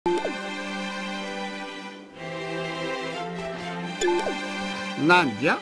なんじゃ。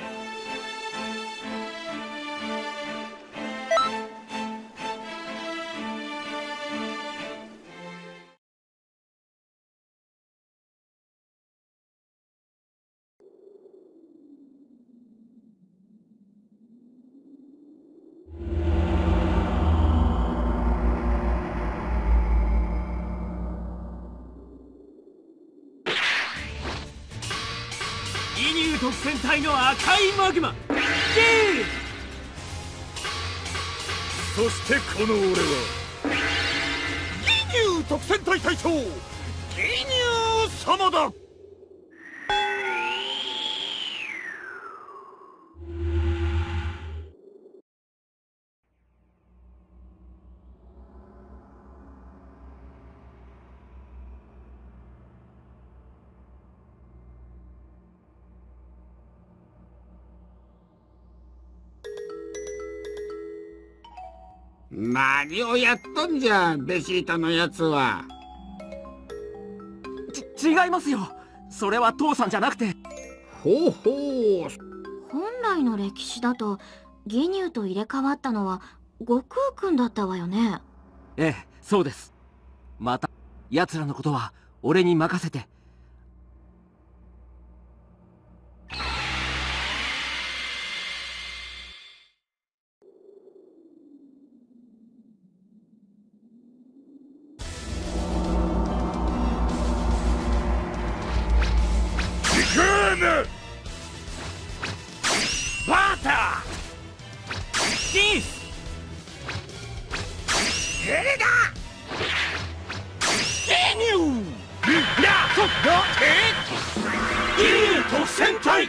ギニュー特戦隊の赤いマグマゲー。 そしてこの俺はギニュー特戦隊隊長ギニュー様だ。 何をやっとんじゃ、ベシータのやつは。 違いますよ。それは父さんじゃなくて。 ほうほう。 本来の歴史だとギニューと入れ替わったのは悟空くんだったわよね。 ええ、そうです。また奴らのことは俺に任せて。 バータキースヘレダギニューやっギニュー特戦隊。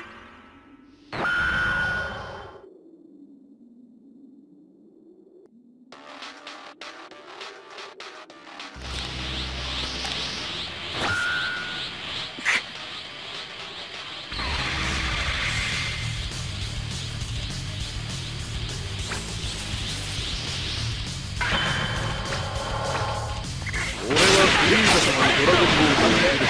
俺はフリーザ様にドラゴンボールを送る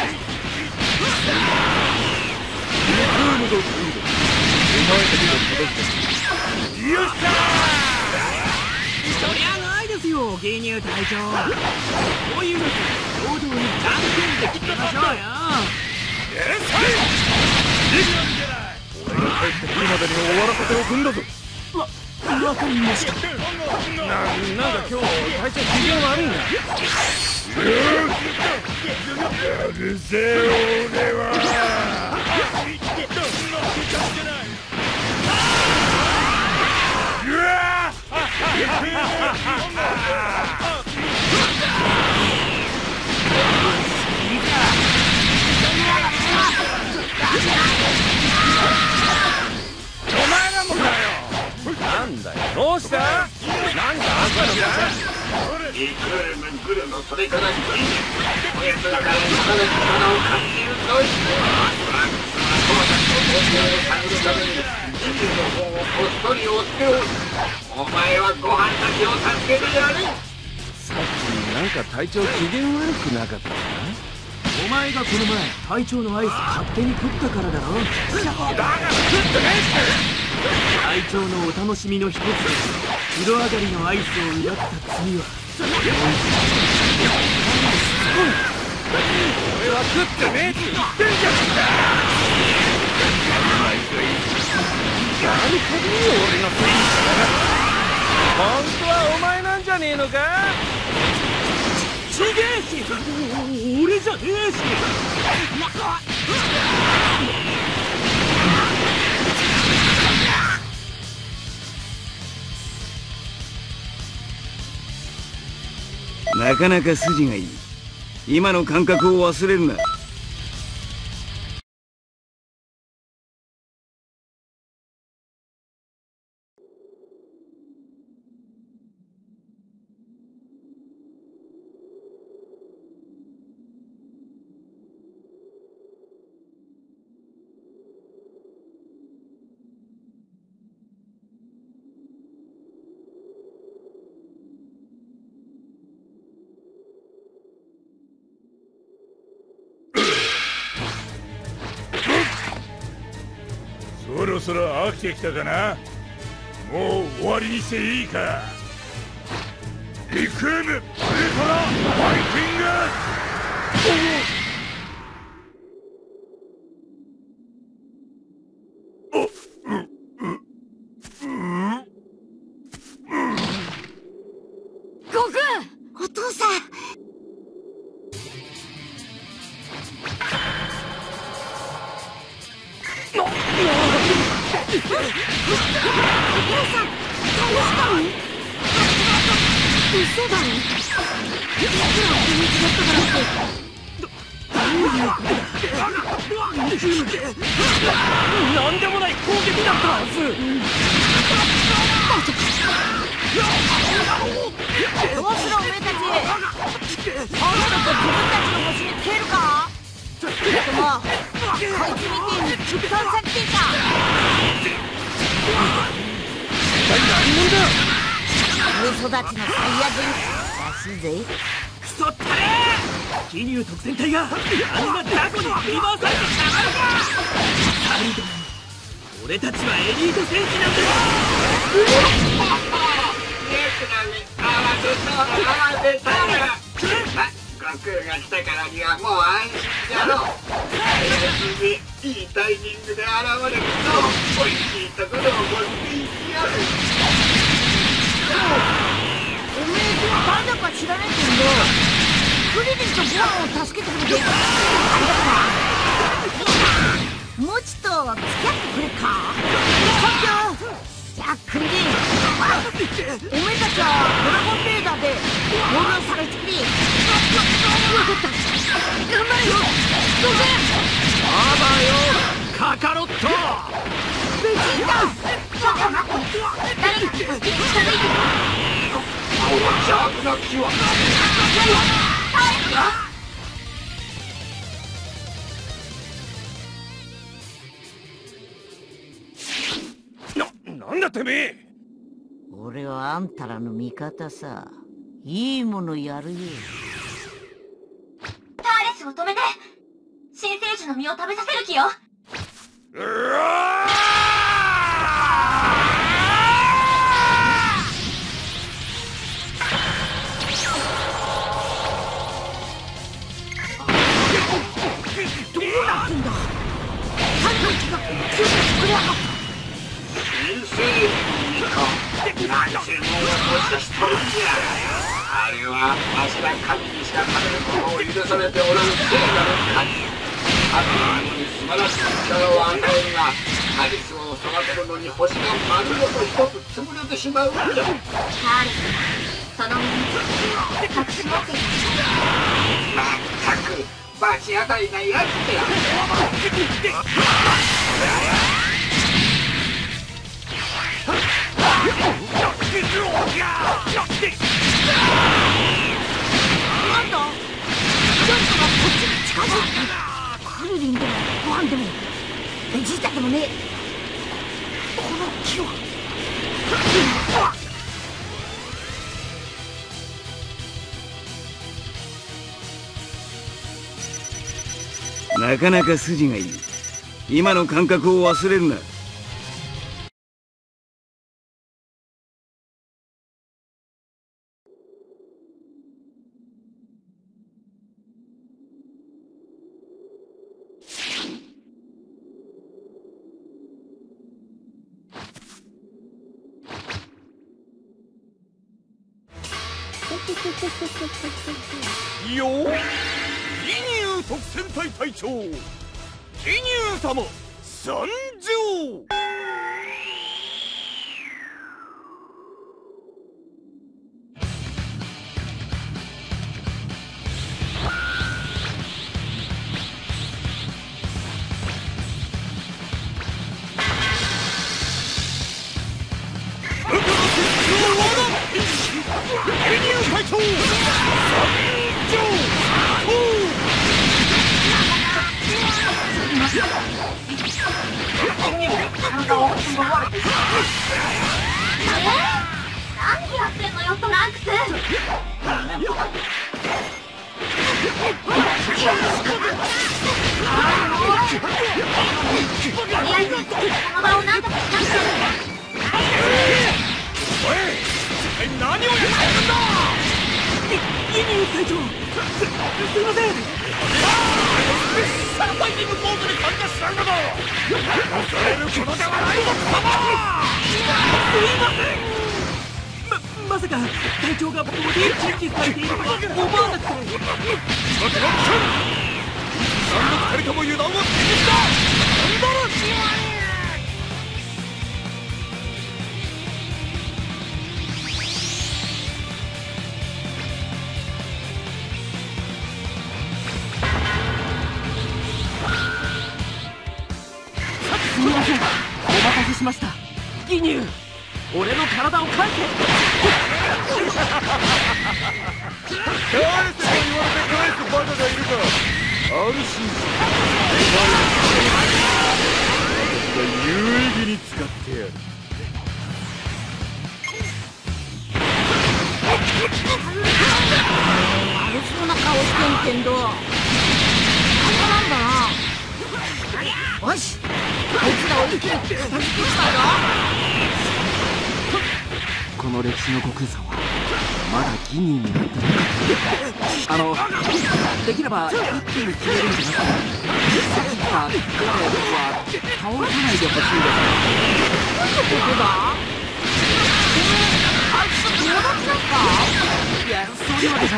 リクームドフード、お前たちが届けた。よっしゃそりゃないですよ、ギニュー隊長。こういうの平等にじゃんけんで決めましょうよ。 ーやれさい。俺が帰ってくるまでに終わらせておくんだぞ。 わかりました。 なんか今日体調機嫌悪いな。やるぜ俺は。うわお前らもかよ。なんだよ、どうした？なんかあんたのか？ いくらもグルのそれからギニュー、こやつらからいかな力を感じるといっては、父さんと東京を探るためにギニューの方をこっそり追っておる。お前はご飯だけを助けてやれ。 さっきなんか体調機嫌悪くなかったか？ お前がこの前隊長のアイス勝手に食ったからだろ。 だが食ってね隊長のお楽しみの一つで風呂上がりのアイスを奪った罪は俺は食ってねえって言ってんじゃんか。やるかぎり俺のせいにしやがって。本当はお前なんじゃねえのか？ ちげえし、俺じゃねえし。 なかなか筋がいい。今の感覚を忘れるな。 そろそろ飽きてきたかな。もう終わりにしていいか。リクエムウルトラファイティング。 お父さん。お父さん、倒したの？嘘だろ。いくら気持ちだったからってどういうことだ。 なんでもない攻撃だったはず。 どうするおめえたち。そんなとこ自分たちの星に消えるか。それともこいつみてえに突っさせていいか。 何者だ。 上育ちのサイヤ人らしいぜ。 クソったれー。ギニュー特戦隊があんな雑魚に振り回されてたまるか。サリドン、俺たちはエリート戦士なんだ。 悟空が来たからにはもう安心じゃろう。いいタイミングで現れるとおいしいところを持っていきやる。 おめえ誰だか知らねえけどクリリンとゴアを助けてくれてありがとな。もうちょっと付き合ってくれか。じゃあクリリン、おめえたちはドラゴンレーダーでボールを探してくれ。分かった、頑張れよどうせ。 まだよカカロット。 ベジータ、ちょっと待って、誰か助けに来たらいいか。 ジャークな気はなんだてめえ。 俺はあんたらの味方さ。いいものやるよ。 ターレスを止めて新生児の実を食べさせる気よ。 うわどうなってんだ。タイガーが救助してくれやがった。 新生児か。何千も起こしとるんじゃ。あれはわしら神にしか食べることを許されておらぬ聖なる神。ある者に素晴らしい力を与えるが、カリスを育てるのに星が丸ごと一つ潰れてしまうんじゃ。 ターレスはその身に隠し持っていまったく罰当たりなやつだ。 なんだ、ジョンソがこっちに近づいた。クリリンでもゴハンでもベジータでもねえ。この木はなかなか筋がいい。今の感覚を忘れるな。 よー、ギニュー特戦隊隊長ギニュー様参上。 何やってんのよトランクス。とりあえの場を何とかしなくちゃ。 何をやってるんだ。ギニュー隊長、すいません。サーファイティングポーズに参加したんだぞ。恐れることではないのか。すいません。まさか隊長がボディーチェンジされているとは思わなくて。待て待て。3の2人とも油断は禁止だ。頑張る。すみません、お待たせしました。ギニュー、俺の体を返せ。返せと言われて返すバカがいるか。安心しろ。私が有意義に使ってやる。 悪そうな顔してんけんど、あんなんだな。よし、あいつらを一気に片付けちまうぞ。 この歴史の悟空さんはまだギニーになってない。できれば一気に決めるんじゃなくて、さっきから彼は倒さないでほしいです。 何のことだ？あいつと友達なんか？ いや、そういうわけじゃ。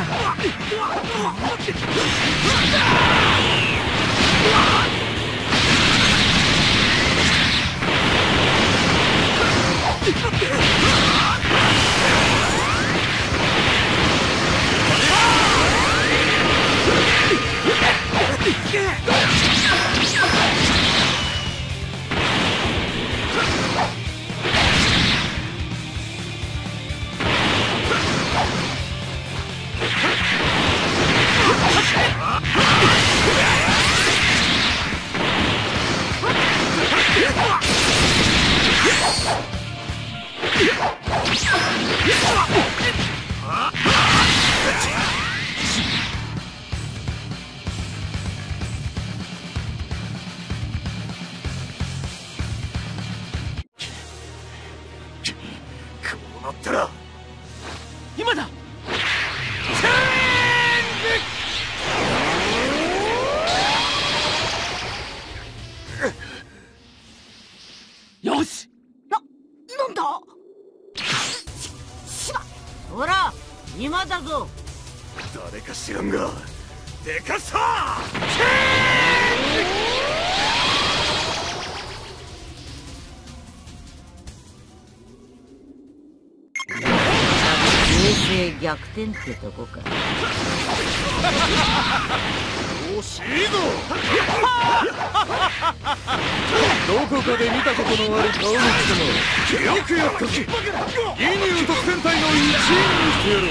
今だ。よし。 なんだ？しま。ほら、今だぞ。 誰か知らんがでかさ。 形勢逆転ってとこか。 惜しいぞ。どこかで見たことのある顔の人もよくやったぜ。ギニュー特戦隊の一員にしてやろう。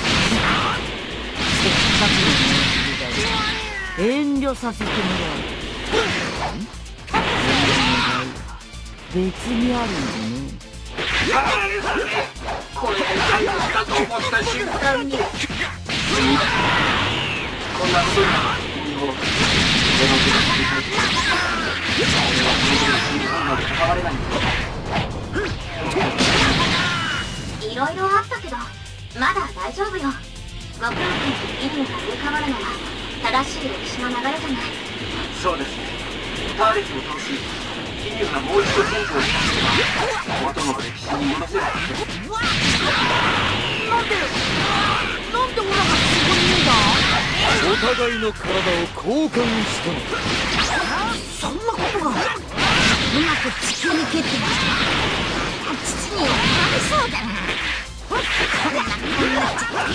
せっかくの人だよ。遠慮させてもらう。別にあるんでね。 これで最後だと思った瞬間にこんなことに君を俺の手が取り返して俺はこのことに関われないんだ。 いろいろあったけどまだ大丈夫よ。悟空君とギニューが入れ替わるのは正しい歴史の流れじゃない。 そうですね。ターレスを通しギニューがもう一度天使をしたければ元の歴史に戻せる。 なんでオラがここにいるんだ？ お互いの体を交換したのだ。 そんなことがうまく地球に蹴って父に怒られそうだな。これがこうなっちゃって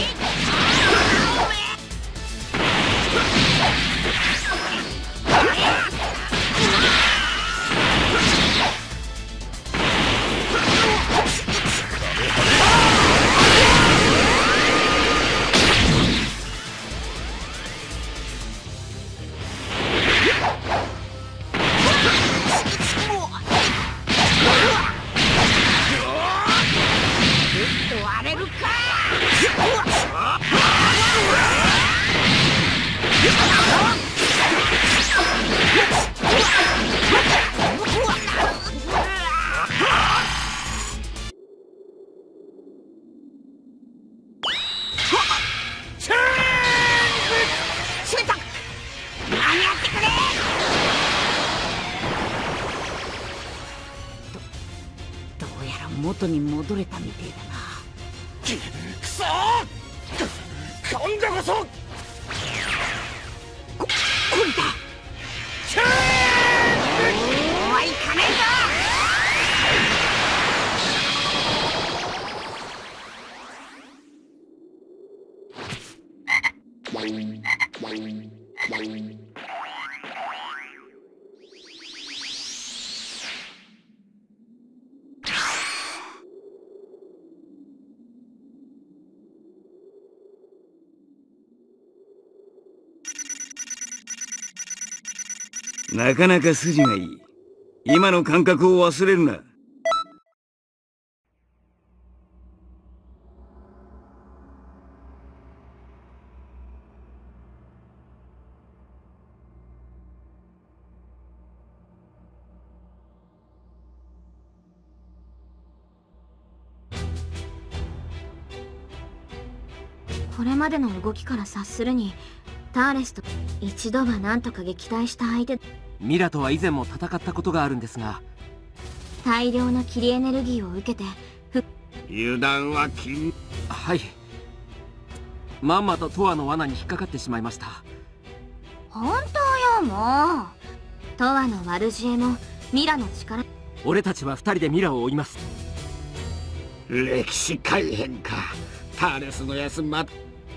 割れるか。 元に戻れたみてえだな。 くそー！今度こそこれだ。 チェーン！ そうはいかないぞ。 なかなか筋がいい。今の感覚を忘れるな。 これまでの動きから察するに、ターレスと一度は何とか撃退した相手。 ミラとは以前も戦ったことがあるんですが、 大量の霧エネルギーを受けて油断は禁。 はい、まんまとトアの罠に引っかかってしまいました。 本当よ、もう。トワの悪知恵もミラの力。 俺たちは二人でミラを追います。 歴史改変か。ターレスのやつま。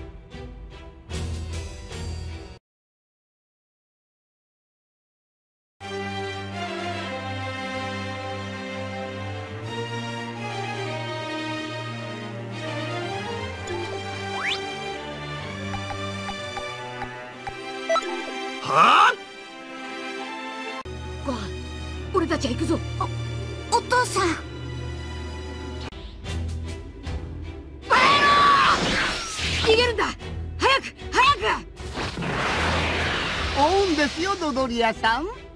はあ？ ごはん、俺たちは行くぞ。お父さん。逃げるんだ。早く早く。 追うんですよ、ドドリアさん。